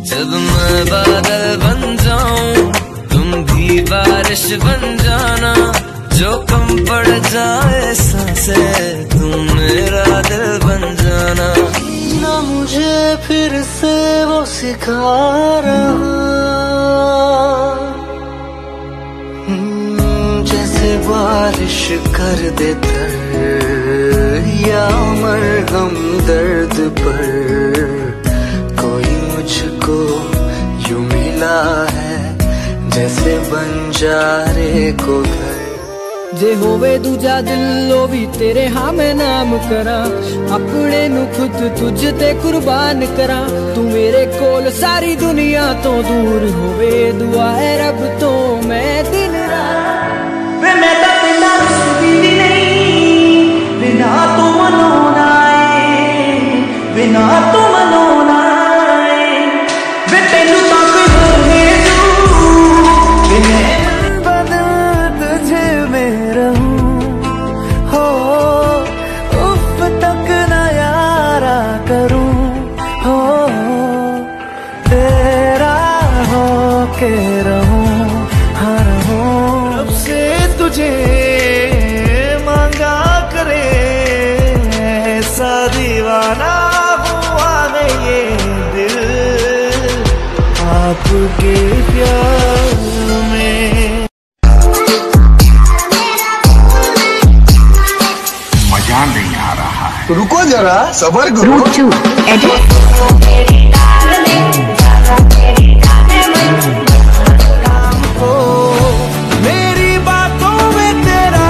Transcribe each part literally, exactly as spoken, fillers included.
जब मैं बादल बन जाऊं तुम भी बारिश बन जाना, जो कम पड़ जाए सांसें तुम मेरा दिल बन जाना। ना मुझे फिर से वो सिखा रहा जैसे बारिश कर दे तर या मरहम दर्द पर, कोई मुझको यूं मिला है जैसे बंजारे को घर। जे होवे दूजा दिल लो भी तेरे हाँ मैं नाम करा, अपने नु खुद तुझ ते कुर्बान करा। तू मेरे कोल सारी दुनिया तो दूर होवे, दुआ है रब तो मैं दिन रात। वे मैं तो तेरा सुधी नहीं, बिना तू मनोना बिना तू मनोना वे तेनू तक होने दू, मैं बदल तुझे में रहूं हो, उफ तक न यारा करूं हो, तेरा हो के रहूं हर रहूं। अब से तुझे मांगा करे ऐसा दीवाना हुआ मैं ये दिल आपके प्यार में। मजा नहीं आ रहा है तो रुको जरा सबर करो। मेरी बातों में तेरा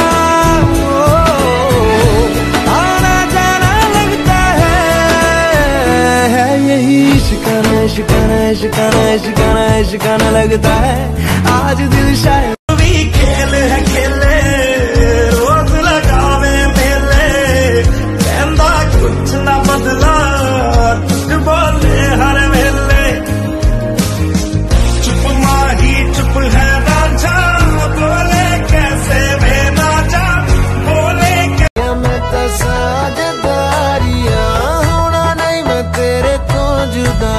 आना जाना लगता है, यही शिकाना शिकाना शिकाना शिकाना शिकाना लगता है। आज दिल शायद भी खेल है खेले, रोज लगावे मेले, कहंदा कुछ ना बदला झूठ बोले हर वेले। चुप माही चुप है राजा, बोले कैसे मैं ना जा, बोले क्या मैं तो साझेदारियां होना नहीं मैं तेरे तो जुदा,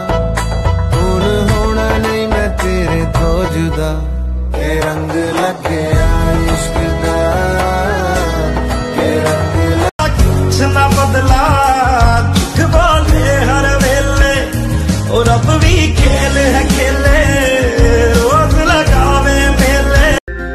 होना नहीं मैं तेरे तो जुदा। के रंग लगे इश्क दा, के रंग कुछ ना बदला झूठ बोले हर वेले, और अब भी खेल है खेले, रोज लगावे मेले।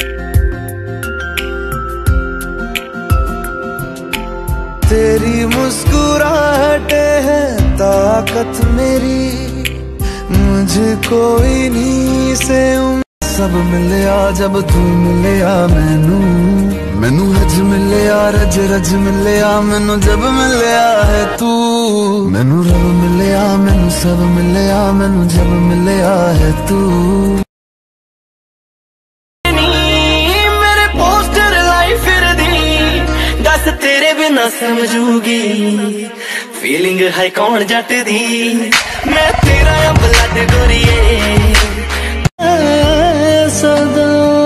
तेरी मुस्कुराहटे है ताकत मेरी, मुझे कोई नहीं से सब मिलया जब तू मिलया मैनू, मैनू हज मिलया रज रज मिलया मैनू जब मिलया है तू, मैनू रब मिलया मैनू सब मिलया मैनू जब मिलया है तू। मेरे पोस्टर लाई फिर दी दस तेरे बिना समझूगी, फीलिंग है कौन जट दी, मैं तेरा ब्लड गोरिए सदा।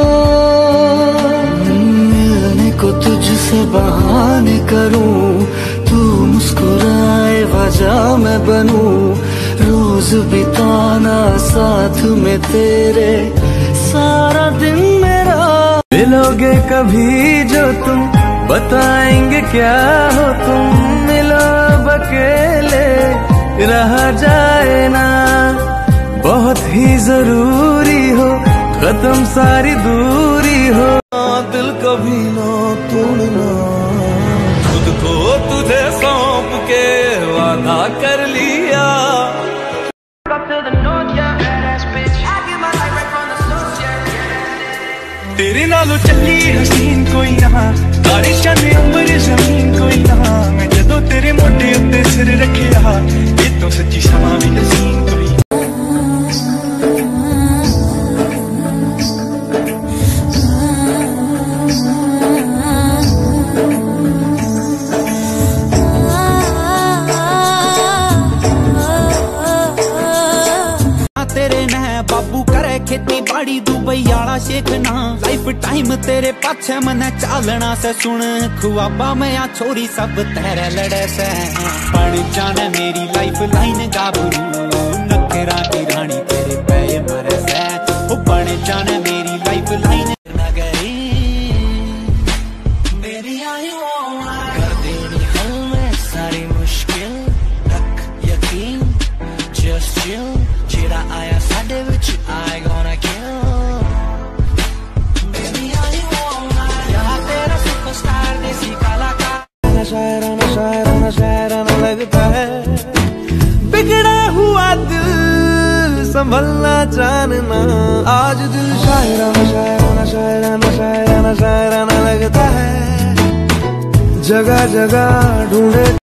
मिलने को तुझसे बहाने करूं, तू मुस्कुराए वजह मैं बनूं, रोज बिताना साथ में तेरे सारा दिन मेरा। मिलोगे कभी जो तुम बताएंगे क्या हो तुम, मिलो अब अकेले रहा जाए ना, बहुत ही जरूरी हो खत्म सारी दूरी हो। दिल कभी ना तोड़ना, खुद को तुझे सौंप के वादा कर लिया। तेरे नालों चली हसीन कोई ना, बारिशां ने अंबर जमीन कोई ना, मैं जदों तेरे मोढे उत्ते सिर रखिया, ये तो सच्ची समा भी हसीन कोई। खेती बाड़ी दुबई आला शेखना, लाइफ टाइम तेरे पाछे मने चालना से। सुन खुआबा में आ छोरी सब तेरे लड़े से, बन जाने मेरी लाइफ लाइन गाभरू, नखरा की रानी तेरे पे मरे से। ओ बन जाने मेरी लाइफ लाइन नगरी मेरी आई कर देनी हल में सारी मुश्किल, रख यकीन just chill, जेड़ा आया साडे विच I gonna kill। Baby I wanna यहाँ तेरा सुपरस्टार देसी कलाकार। शायराना शायराना शायराना लगता है, बिगड़ा हुआ दिल संभलना जानना। आज दिल शायराना शायराना शायराना शायराना शायराना लगता है, जगह जगह ढूंढे